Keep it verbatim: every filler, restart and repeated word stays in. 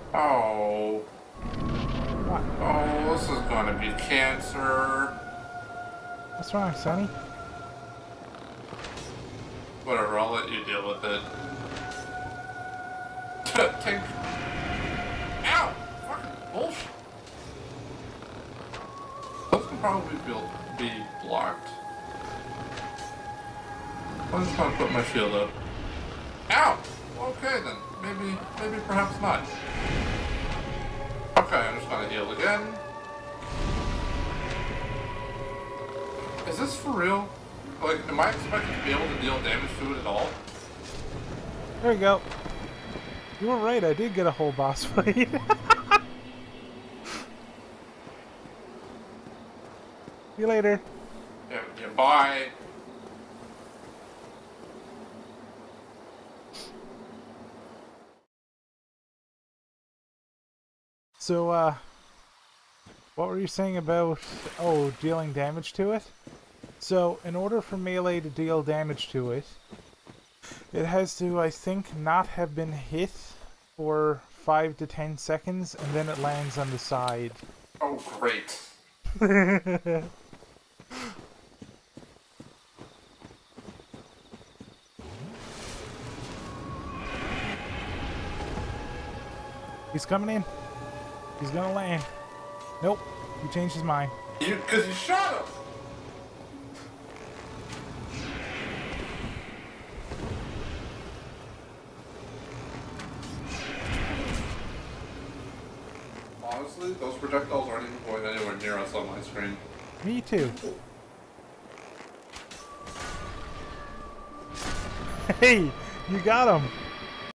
Oh. What? Oh, this is gonna be cancer. What's wrong, Sonny? Whatever, I'll let you deal with it. Take. Ow! Fucking bullshit. Those can probably be, be blocked. I'm just gonna put my shield up. Ow! Okay then. Maybe, maybe perhaps not. Okay, I'm just gonna heal again. Is this for real? Like, am I expected to be able to deal damage to it at all? There you go. You were right, I did get a whole boss fight. See you later. Yeah, yeah, bye. So, uh, what were you saying about, oh, dealing damage to it? So, in order for melee to deal damage to it, it has to, I think, not have been hit for five to ten seconds, and then it lands on the side. Oh, great. He's coming in. He's gonna land. Nope, he changed his mind. You, cause you shot him! Honestly, those projectiles aren't even going anywhere near us on my screen. Me too. Hey, you got him.